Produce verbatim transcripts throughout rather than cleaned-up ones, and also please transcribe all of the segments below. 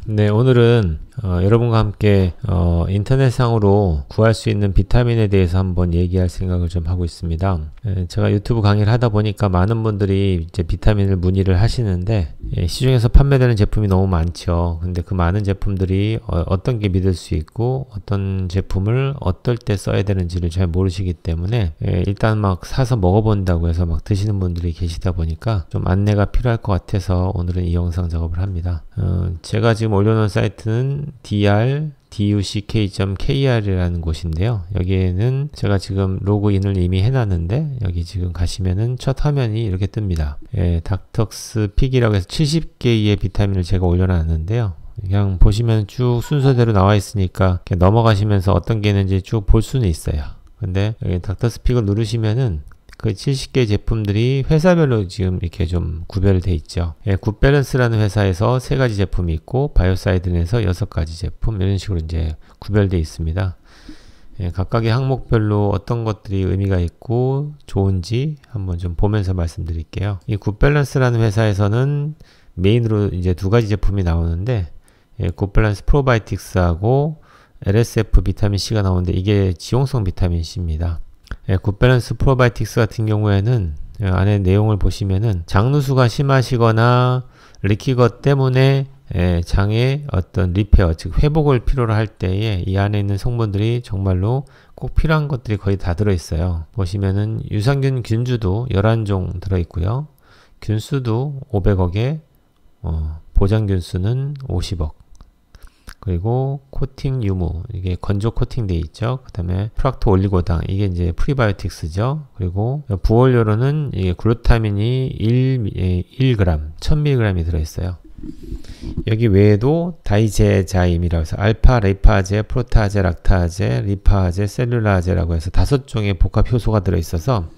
네, 오늘은 어, 여러분과 함께 어, 인터넷상으로 구할 수 있는 비타민에 대해서 한번 얘기할 생각을 좀 하고 있습니다. 에, 제가 유튜브 강의를 하다 보니까 많은 분들이 이제 비타민을 문의를 하시는데 예, 시중에서 판매되는 제품이 너무 많죠. 근데 그 많은 제품들이 어, 어떤 게 믿을 수 있고 어떤 제품을 어떨 때 써야 되는지를 잘 모르시기 때문에 예, 일단 막 사서 먹어본다고 해서 막 드시는 분들이 계시다 보니까 좀 안내가 필요할 것 같아서 오늘은 이 영상 작업을 합니다. 어, 제가 지금 올려놓은 사이트는 디알 듀ck 점 케이알이라는 곳인데요. 여기에는 제가 지금 로그인을 이미 해놨는데 여기 지금 가시면은 첫 화면이 이렇게 뜹니다. 예, 닥터스픽이라고 해서 칠십 개의 비타민을 제가 올려놨는데요. 그냥 보시면 쭉 순서대로 나와 있으니까 넘어가시면서 어떤 게 있는지 쭉 볼 수는 있어요. 근데 여기 닥터스픽을 누르시면은 그 칠십 개 제품들이 회사별로 지금 이렇게 좀 구별되어 있죠. 예, 굿밸런스라는 회사에서 세 가지 제품이 있고 바이오사이든에서 여섯 가지 제품 이런 식으로 이제 구별되어 있습니다. 예, 각각의 항목별로 어떤 것들이 의미가 있고 좋은지 한번 좀 보면서 말씀드릴게요. 이 굿밸런스라는 회사에서는 메인으로 이제 두 가지 제품이 나오는데 예, 굿밸런스 프로바이오틱스하고 엘에스에프 비타민 C가 나오는데 이게 지용성 비타민 C입니다. 예, 굿밸런스 프로바이오틱스 같은 경우에는 안에 내용을 보시면은 장누수가 심하시거나 리키 것 때문에 예, 장의 어떤 리페어 즉 회복을 필요로 할 때에 이 안에 있는 성분들이 정말로 꼭 필요한 것들이 거의 다 들어있어요. 보시면은 유산균 균주도 열한 종 들어있고요. 균수도 오백억에 어, 보장균수는 오십억. 그리고 코팅 유무 이게 건조 코팅 돼 있죠. 그 다음에 프락토 올리고당 이게 이제 프리바이오틱스죠. 그리고 부원료로는 이게 글루타민이 일 그램 천 밀리그램이 들어있어요. 여기 외에도 다이제자임이라고 해서 알파, 레이파제, 프로타제, 락타제, 리파제, 셀룰라제라고 해서 다섯 종의 복합 효소가 들어있어서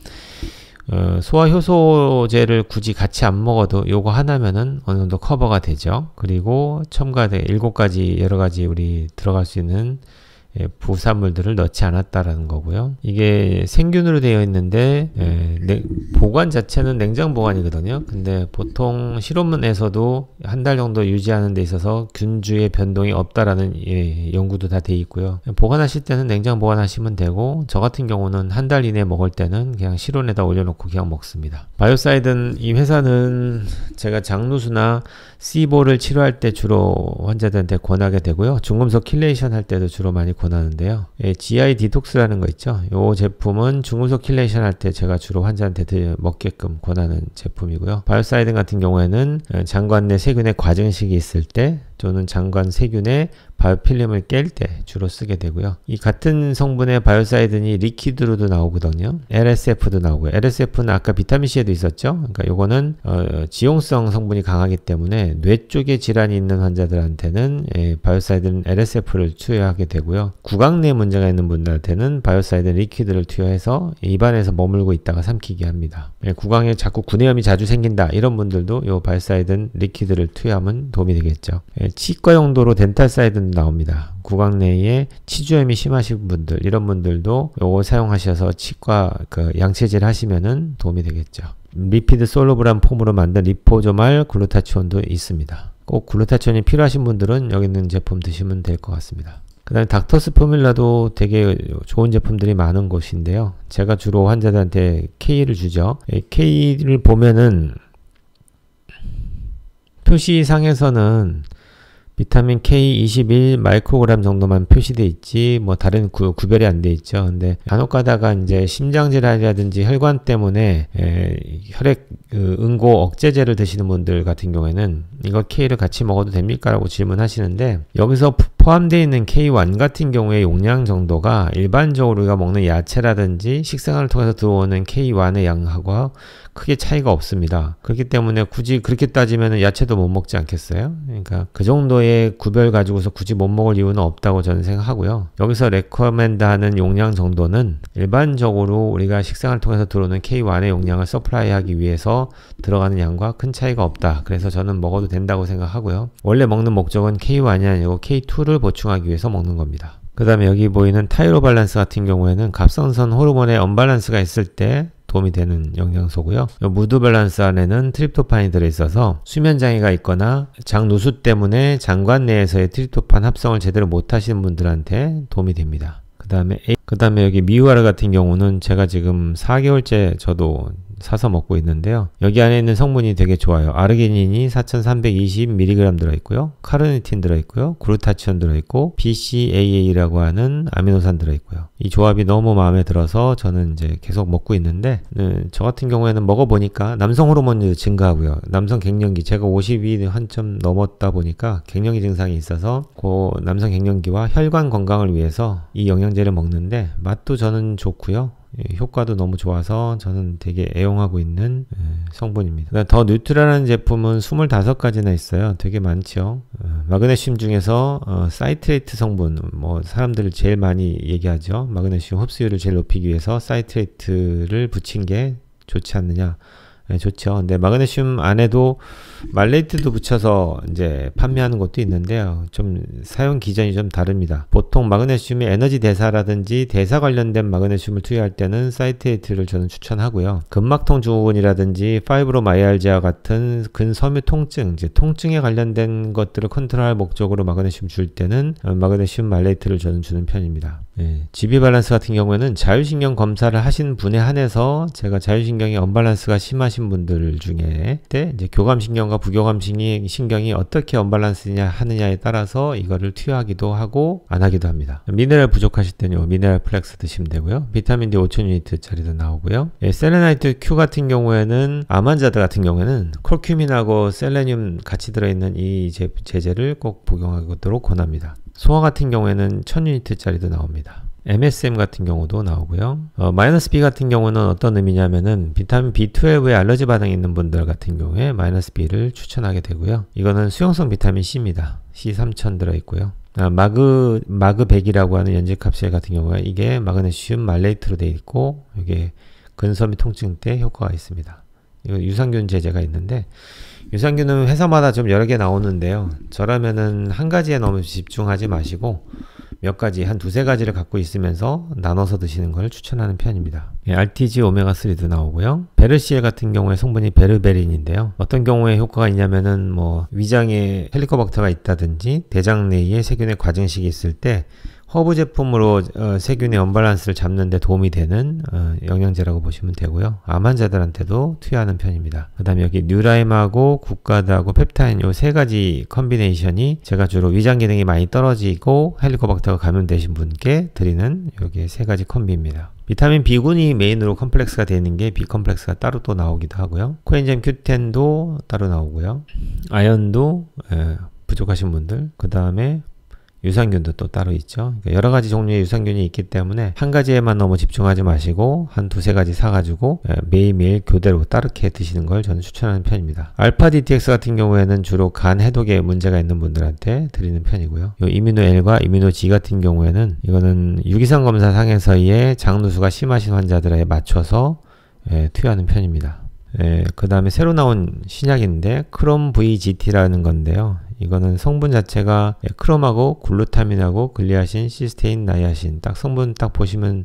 어, 소화 효소제를 굳이 같이 안 먹어도 요거 하나면은 어느 정도 커버가 되죠. 그리고 첨가돼 일곱 가지 여러 가지 우리 들어갈 수 있는 예, 부산물들을 넣지 않았다라는 거고요. 이게 생균으로 되어 있는데 예, 네, 보관 자체는 냉장 보관이거든요. 근데 보통 실온문에서도 한 달 정도 유지하는 데 있어서 균주의 변동이 없다라는 예, 연구도 다 돼 있고요. 보관하실 때는 냉장 보관하시면 되고 저 같은 경우는 한 달 이내 먹을 때는 그냥 실온에다 올려놓고 그냥 먹습니다. 바이오사이든 이 회사는 제가 장누수나 씨보를 치료할 때 주로 환자들한테 권하게 되고요. 중금속 킬레이션 할 때도 주로 많이 권하는데요. 예, 지아이 디톡스라는 거 있죠. 이 제품은 중금속 킬레이션 할 때 제가 주로 환자한테 먹게끔 권하는 제품이고요. 바이오사이든 같은 경우에는 장관 내 세균의 과증식이 있을 때 또는 장관 세균의 바이오필름을 깰 때 주로 쓰게 되고요. 이 같은 성분의 바이오사이든이 리퀴드로도 나오거든요. 엘에스에프도 나오고요. 엘에스에프는 아까 비타민C에도 있었죠. 그러니까 요거는 어, 지용성 성분이 강하기 때문에 뇌 쪽에 질환이 있는 환자들한테는 예, 바이오사이든 엘에스에프를 투여하게 되고요. 구강 내 문제가 있는 분들한테는 바이오사이든 리퀴드를 투여해서 입안에서 머물고 있다가 삼키게 합니다. 예, 구강에 자꾸 구내염이 자주 생긴다 이런 분들도 요 바이오사이든 리퀴드를 투여하면 도움이 되겠죠. 예, 치과 용도로 덴탈사이든 나옵니다. 구강 내에 치주염이 심하신 분들 이런 분들도 요거 사용하셔서 치과 그 양체질 하시면은 도움이 되겠죠. 리피드 솔루블한 폼으로 만든 리포조말 글루타치온도 있습니다. 꼭 글루타치온이 필요하신 분들은 여기 있는 제품 드시면 될 것 같습니다. 그 다음에 닥터스 포뮬라도 되게 좋은 제품들이 많은 곳인데요. 제가 주로 환자들한테 K를 주죠. K를 보면은 표시상에서는 비타민 케이 이십일 마이크로그램 정도만 표시되어 있지 뭐 다른 구, 구별이 안 돼 있죠. 근데 간혹 가다가 이제 심장질환이라든지 혈관 때문에 에, 혈액 그, 응고 억제제를 드시는 분들 같은 경우에는 이거 K를 같이 먹어도 됩니까? 라고 질문하시는데 여기서 포함되어 있는 케이 원 같은 경우의 용량 정도가 일반적으로 우리가 먹는 야채라든지 식생활을 통해서 들어오는 케이 원의 양하고 크게 차이가 없습니다. 그렇기 때문에 굳이 그렇게 따지면 야채도 못 먹지 않겠어요? 그러니까 그 정도의 구별 가지고서 굳이 못 먹을 이유는 없다고 저는 생각하고요. 여기서 레커멘드 하는 용량 정도는 일반적으로 우리가 식생활을 통해서 들어오는 케이 원의 용량을 서플라이 하기 위해서 들어가는 양과 큰 차이가 없다. 그래서 저는 먹어도 된다고 생각하고요. 원래 먹는 목적은 케이 원이 아니고 케이 투를 보충하기 위해서 먹는 겁니다. 그 다음에 여기 보이는 타이로발란스 같은 경우에는 갑상선 호르몬의 언밸런스가 있을 때 도움이 되는 영양소고요. 무드 밸런스 안에는 트립토판이 들어있어서 수면장애가 있거나 장누수 때문에 장관 내에서의 트립토판 합성을 제대로 못하시는 분들한테 도움이 됩니다. 그 다음에 그 다음에 여기 미우아르 같은 경우는 제가 지금 사 개월째 저도 사서 먹고 있는데요. 여기 안에 있는 성분이 되게 좋아요. 아르기닌이 사천삼백이십 밀리그램 들어있고요. 카르니틴 들어있고요. 글루타치온 들어있고 비씨에이에이라고 하는 아미노산 들어있고요. 이 조합이 너무 마음에 들어서 저는 이제 계속 먹고 있는데 네, 저 같은 경우에는 먹어보니까 남성 호르몬이 증가하고요. 남성 갱년기 제가 오십이 한참 넘었다 보니까 갱년기 증상이 있어서 그 남성 갱년기와 혈관 건강을 위해서 이 영양제를 먹는데 맛도 저는 좋고요. 효과도 너무 좋아서 저는 되게 애용하고 있는 성분입니다. 더 뉴트라라는 제품은 스물다섯 가지나 있어요. 되게 많죠. 마그네슘 중에서 어, 사이트레이트 성분, 뭐 사람들을 제일 많이 얘기하죠. 마그네슘 흡수율을 제일 높이기 위해서 사이트레이트를 붙인 게 좋지 않느냐. 네, 좋죠. 근데 마그네슘 안에도 말레이트도 붙여서 이제 판매하는 것도 있는데요. 좀 사용 기전이 좀 다릅니다. 보통 마그네슘이 에너지 대사라든지 대사 관련된 마그네슘을 투여할 때는 사이트레이트를 저는 추천하고요. 근막통 증후군이라든지 파이브로마이알지아 같은 근섬유 통증, 이제 통증에 관련된 것들을 컨트롤할 목적으로 마그네슘 줄 때는 마그네슘 말레이트를 저는 주는 편입니다. 예, 지비 밸런스 같은 경우에는 자율신경 검사를 하신 분에 한해서 제가 자율신경이 언밸런스가 심하신 분들 중에 때 이제 교감신경과 부교감신경이 신경이 어떻게 언밸런스냐 하느냐에 따라서 이거를 투여하기도 하고 안 하기도 합니다. 미네랄 부족하실 때는 미네랄 플렉스 드시면 되고요. 비타민 디 오천 유니트짜리도 나오고요. 예, 셀레나이트 Q 같은 경우에는 암 환자들 같은 경우에는 콜큐민하고 셀레늄 같이 들어있는 이 제, 제제를 꼭 복용하도록 권합니다. 소화 같은 경우에는 천 유니트짜리도 나옵니다. 엠에스엠 같은 경우도 나오고요. 어, 마이너스 B 같은 경우는 어떤 의미냐면은 비타민 비 십이에 알러지 반응이 있는 분들 같은 경우에 마이너스 B를 추천하게 되고요. 이거는 수용성 비타민 C입니다. 씨 삼천 들어있고요. 아, 마그, 마그 백이라고 하는 연질 캡슐 같은 경우에 이게 마그네슘 말레이트로 되어 있고 이게 근섬유 통증 때 효과가 있습니다. 이거 유산균 제제가 있는데 유산균은 회사마다 좀 여러 개 나오는데요. 저라면은 한 가지에 너무 집중하지 마시고 몇 가지, 한 두세 가지를 갖고 있으면서 나눠서 드시는 걸 추천하는 편입니다. 예, 알티지 오메가 쓰리도 나오고요. 베르시엘 같은 경우에 성분이 베르베린인데요. 어떤 경우에 효과가 있냐면은 뭐 위장에 헬리코박터가 있다든지 대장 내에 세균의 과증식이 있을 때 허브 제품으로 어, 세균의 언밸런스를 잡는 데 도움이 되는 어, 영양제라고 보시면 되고요. 암 환자들한테도 투여하는 편입니다. 그 다음에 여기 뉴라임하고 국가드하고 펩타인 요 세 가지 컨비네이션이 제가 주로 위장 기능이 많이 떨어지고 헬리코박터가 감염되신 분께 드리는 여기 세 가지 콤비입니다. 비타민 B군이 메인으로 컴플렉스가 되어 있는 게 B 컴플렉스가 따로 또 나오기도 하고요. 코엔자임 큐 텐도 따로 나오고요. 아연도 에, 부족하신 분들, 그 다음에 유산균도 또 따로 있죠. 그러니까 여러 가지 종류의 유산균이 있기 때문에 한 가지에만 너무 집중하지 마시고 한 두세 가지 사가지고 매일매일 교대로 따르게 드시는 걸 저는 추천하는 편입니다. 알파 디티엑스 같은 경우에는 주로 간 해독에 문제가 있는 분들한테 드리는 편이고요. 요 이뮤노 L과 이뮤노 G 같은 경우에는 이거는 유기산 검사 상에서의 장누수가 심하신 환자들에 맞춰서 예, 투여하는 편입니다. 예, 그 다음에 새로 나온 신약인데 크롬 브이지티라는 건데요. 이거는 성분 자체가 크롬하고 글루타민하고 글리아신, 시스테인, 나이아신 딱 성분 딱 보시면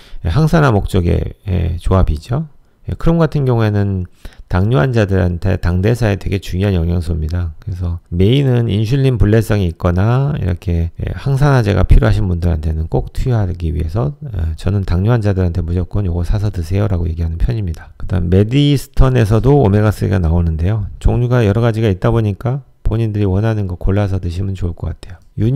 항산화 목적의 조합이죠. 크롬 같은 경우에는 당뇨 환자들한테 당대사에 되게 중요한 영양소입니다. 그래서 메인은 인슐린 불내성이 있거나 이렇게 항산화제가 필요하신 분들한테는 꼭 투여하기 위해서 저는 당뇨 환자들한테 무조건 요거 사서 드세요 라고 얘기하는 편입니다. 그 다음 메디스턴에서도 오메가쓰리가 나오는데요. 종류가 여러 가지가 있다 보니까 본인들이 원하는 거 골라서 드시면 좋을 것 같아요.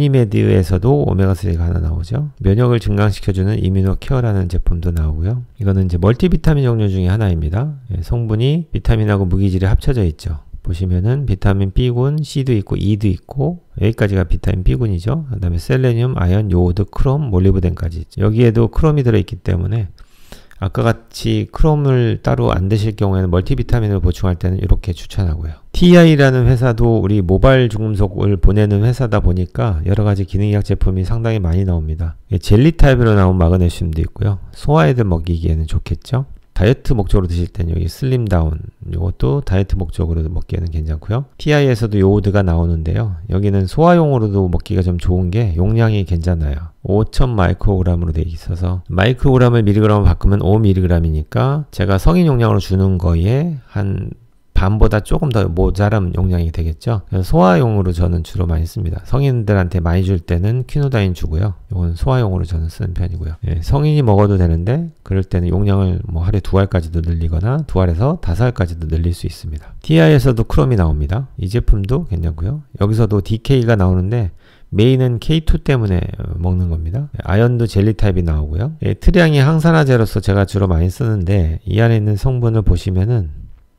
유니메드에서도 오메가쓰리가 하나 나오죠. 면역을 증강시켜주는 이뮤노 케어라는 제품도 나오고요. 이거는 이제 멀티비타민 종류 중에 하나입니다. 예, 성분이 비타민하고 무기질이 합쳐져 있죠. 보시면은 비타민 B군, C도 있고 E도 있고 여기까지가 비타민 B군이죠. 그 다음에 셀레늄, 아연, 요오드, 크롬, 몰리브덴까지 있죠. 여기에도 크롬이 들어있기 때문에 아까 같이 크롬을 따로 안 드실 경우에는 멀티비타민을 보충할 때는 이렇게 추천하고요. 티아이라는 회사도 우리 모발 중금속을 보내는 회사다 보니까 여러가지 기능의학 제품이 상당히 많이 나옵니다. 젤리 타입으로 나온 마그네슘도 있고요. 소아애들 먹이기에는 좋겠죠. 다이어트 목적으로 드실 때는 여기 슬림다운 이것도 다이어트 목적으로 먹기에는 괜찮고요. 티아이에서도 요오드가 나오는데요. 여기는 소화용으로도 먹기가 좀 좋은 게 용량이 괜찮아요. 오천 마이크로그램으로 되어 있어서 마이크로그램을 밀리그램으로 바꾸면 오 밀리그램이니까 제가 성인 용량으로 주는 거에 한 반보다 조금 더 모자란 용량이 되겠죠. 그래서 소화용으로 저는 주로 많이 씁니다. 성인들한테 많이 줄 때는 퀴노다인 주고요. 이건 소화용으로 저는 쓰는 편이고요. 예, 성인이 먹어도 되는데 그럴 때는 용량을 뭐 하루에 두 알까지도 늘리거나 두 알에서 다섯 알까지도 늘릴 수 있습니다. 티아이에서도 크롬이 나옵니다. 이 제품도 괜찮고요. 여기서도 디케이가 나오는데 메인은 케이 투 때문에 먹는 겁니다. 아연도 젤리 타입이 나오고요. 예, 트리앙이 항산화제로서 제가 주로 많이 쓰는데 이 안에 있는 성분을 보시면은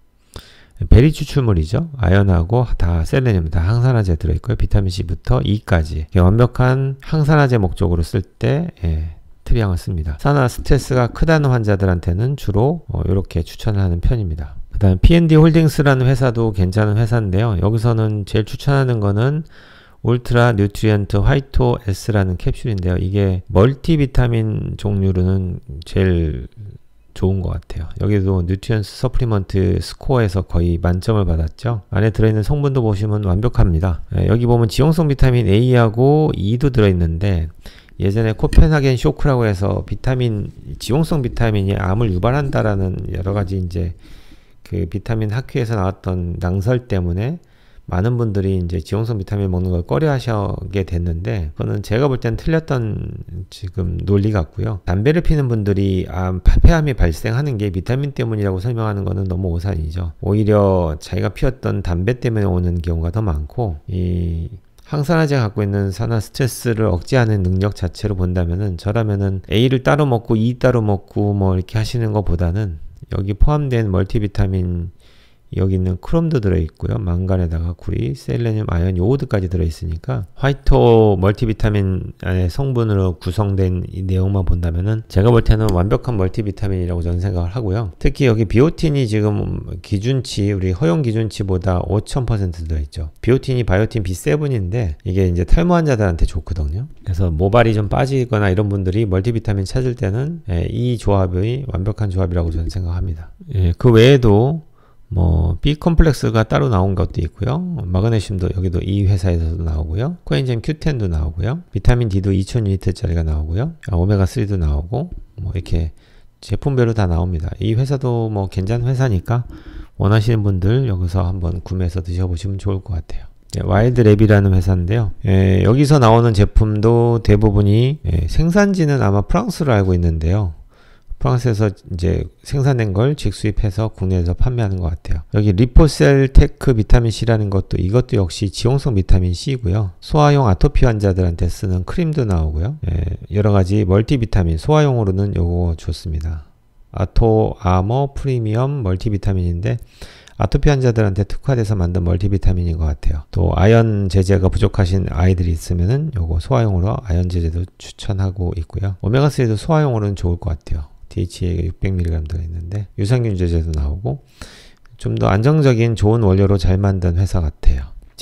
베리 추출물이죠. 아연하고 다 셀레늄 다 항산화제 들어있고요. 비타민C부터 E까지 완벽한 항산화제 목적으로 쓸 때 예, 트리앙을 씁니다. 산화 스트레스가 크다는 환자들한테는 주로 어, 이렇게 추천을 하는 편입니다. 그 다음 피엔디 홀딩스라는 회사도 괜찮은 회사인데요. 여기서는 제일 추천하는 거는 울트라 뉴트리언트 화이토 S라는 캡슐인데요. 이게 멀티비타민 종류로는 제일 좋은 것 같아요. 여기도 뉴트리언스 서플리먼트 스코어에서 거의 만점을 받았죠. 안에 들어있는 성분도 보시면 완벽합니다. 예, 여기 보면 지용성 비타민 A하고 E도 들어있는데 예전에 코펜하겐 쇼크라고 해서 비타민 지용성 비타민이 암을 유발한다라는 여러가지 이제 그 비타민 학회에서 나왔던 낭설 때문에 많은 분들이 이제 지용성 비타민 먹는 걸 꺼려 하시게 됐는데, 그거는 제가 볼 땐 틀렸던 지금 논리 같고요. 담배를 피는 분들이 암, 폐암이 발생하는 게 비타민 때문이라고 설명하는 거는 너무 오산이죠. 오히려 자기가 피웠던 담배 때문에 오는 경우가 더 많고, 이 항산화제가 갖고 있는 산화 스트레스를 억제하는 능력 자체로 본다면은, 저라면은 A를 따로 먹고 E 따로 먹고 뭐 이렇게 하시는 것보다는 여기 포함된 멀티비타민, 여기 있는 크롬도 들어있고요. 망간에다가 구리, 셀레늄, 아연, 요오드까지 들어있으니까 화이토 멀티비타민 안에 성분으로 구성된 이 내용만 본다면은 제가 볼 때는 완벽한 멀티비타민이라고 저는 생각을 하고요. 특히 여기 비오틴이 지금 기준치, 우리 허용 기준치보다 오천 퍼센트 들어있죠. 비오틴이 바이오틴 비 세븐인데 이게 이제 탈모 환자들한테 좋거든요. 그래서 모발이 좀 빠지거나 이런 분들이 멀티비타민 찾을 때는 이 조합이 완벽한 조합이라고 저는 생각합니다. 예, 그 외에도 뭐 B 컴플렉스가 따로 나온 것도 있고요. 마그네슘도 여기도 이 회사에서도 나오고요. 코엔자임 큐 텐도 나오고요. 비타민 D도 이천 유니트짜리가 나오고요. 오메가 쓰리도 나오고 뭐 이렇게 제품별로 다 나옵니다. 이 회사도 뭐 괜찮은 회사니까 원하시는 분들 여기서 한번 구매해서 드셔보시면 좋을 것 같아요. 예, 와일드랩이라는 회사인데요. 예, 여기서 나오는 제품도 대부분이 예, 생산지는 아마 프랑스로 알고 있는데요. 프랑스에서 이제 생산된 걸 직수입해서 국내에서 판매하는 것 같아요. 여기 리포셀 테크 비타민 C라는 것도, 이것도 역시 지용성 비타민 C고요. 소화용 아토피 환자들한테 쓰는 크림도 나오고요. 예, 여러 가지 멀티비타민, 소화용으로는 요거 좋습니다. 아토 아머 프리미엄 멀티비타민인데 아토피 환자들한테 특화돼서 만든 멀티비타민인 것 같아요. 또 아연 제제가 부족하신 아이들이 있으면은 요거 소화용으로 아연 제제도 추천하고 있고요. 오메가 쓰리도 소화용으로는 좋을 것 같아요. 디에이치에이가 육백 밀리그램 들어있는데 유산균 제제도 나오고 좀 더 안정적인 좋은 원료로 잘 만든 회사 같아요.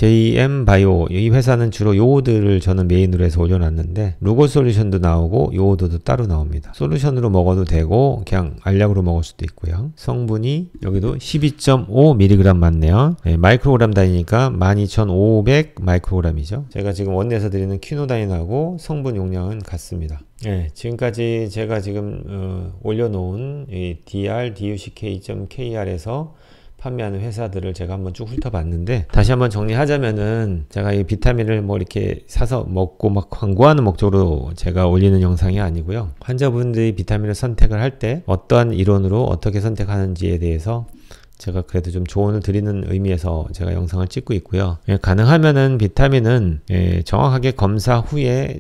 제이엠 바이오, 이 회사는 주로 요오드를 저는 메인으로 해서 올려놨는데 루고 솔루션도 나오고 요오드도 따로 나옵니다. 솔루션으로 먹어도 되고 그냥 알약으로 먹을 수도 있고요. 성분이 여기도 십이 점 오 밀리그램 맞네요. 네, 마이크로그램 단위니까 만 이천오백 마이크로그램이죠. 제가 지금 원내에서 드리는 퀴노다인하고 성분 용량은 같습니다. 네, 지금까지 제가 지금 어, 올려놓은 이 디알 디유씨케이 점 케이알에서 판매하는 회사들을 제가 한번 쭉 훑어봤는데, 다시 한번 정리하자면은 제가 이 비타민을 뭐 이렇게 사서 먹고 막 광고하는 목적으로 제가 올리는 영상이 아니고요. 환자분들이 비타민을 선택을 할 때 어떠한 이론으로 어떻게 선택하는지에 대해서 제가 그래도 좀 조언을 드리는 의미에서 제가 영상을 찍고 있고요. 예, 가능하면은 비타민은 예, 정확하게 검사 후에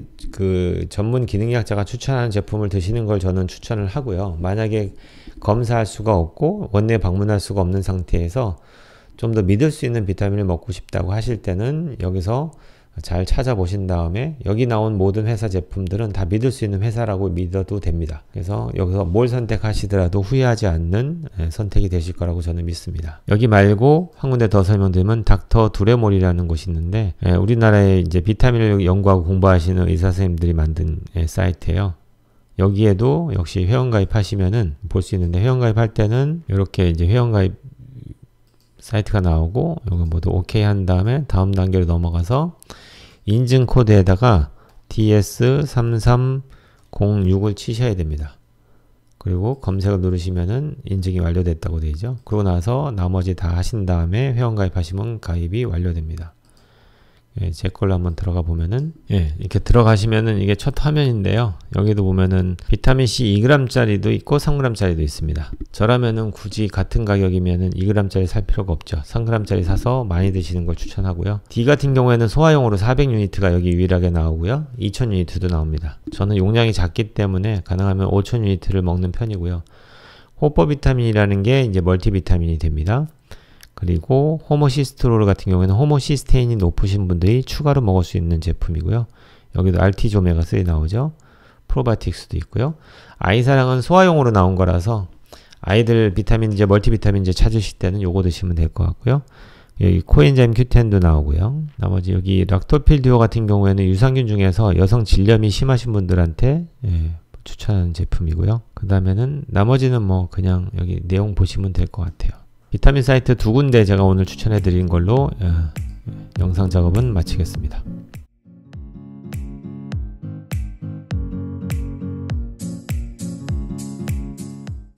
그 전문 기능의학자가 추천하는 제품을 드시는 걸 저는 추천을 하고요. 만약에 검사할 수가 없고 원내에 방문할 수가 없는 상태에서 좀 더 믿을 수 있는 비타민을 먹고 싶다고 하실 때는 여기서 잘 찾아보신 다음에 여기 나온 모든 회사 제품들은 다 믿을 수 있는 회사라고 믿어도 됩니다. 그래서 여기서 뭘 선택하시더라도 후회하지 않는 선택이 되실 거라고 저는 믿습니다. 여기 말고 한 군데 더 설명드리면 닥터 두레몰이라는 곳이 있는데 우리나라에 이제 비타민을 연구하고 공부하시는 의사 선생님들이 만든 사이트예요. 여기에도 역시 회원가입 하시면은 볼 수 있는데, 회원가입 할 때는 이렇게 이제 회원가입 사이트가 나오고 요거 모두 오케이 한 다음에 다음 단계로 넘어가서 인증 코드에다가 디 에스 삼삼공육을 치셔야 됩니다. 그리고 검색을 누르시면은 인증이 완료됐다고 되죠. 그러고 나서 나머지 다 하신 다음에 회원가입 하시면 가입이 완료됩니다. 예, 제 걸로 한번 들어가 보면은, 예, 이렇게 들어가시면은 이게 첫 화면인데요. 여기도 보면은 비타민C 이 그램짜리도 있고 삼 그램짜리도 있습니다. 저라면은 굳이 같은 가격이면은 이 그램짜리 살 필요가 없죠. 삼 그램짜리 사서 많이 드시는 걸 추천하고요. D 같은 경우에는 소화용으로 사백 유니트가 여기 유일하게 나오고요. 이천 유니트도 나옵니다. 저는 용량이 작기 때문에 가능하면 오천 유니트를 먹는 편이고요. 호퍼 비타민이라는 게 이제 멀티비타민이 됩니다. 그리고 호모시스테롤 같은 경우에는 호모시스테인이 높으신 분들이 추가로 먹을 수 있는 제품이고요. 여기도 알티조 오메가 쓰리 나오죠. 프로바이오틱스도 있고요. 아이사랑은 소화용으로 나온 거라서 아이들 비타민제, 멀티비타민제 찾으실 때는 요거 드시면 될 것 같고요. 여기 코엔자임 큐텐도 나오고요. 나머지 여기 락토필 듀오 같은 경우에는 유산균 중에서 여성 질염이 심하신 분들한테 예, 추천하는 제품이고요. 그 다음에는 나머지는 뭐 그냥 여기 내용 보시면 될 것 같아요. 비타민 사이트 두 군데 제가 오늘 추천해 드린 걸로 어, 영상 작업은 마치겠습니다.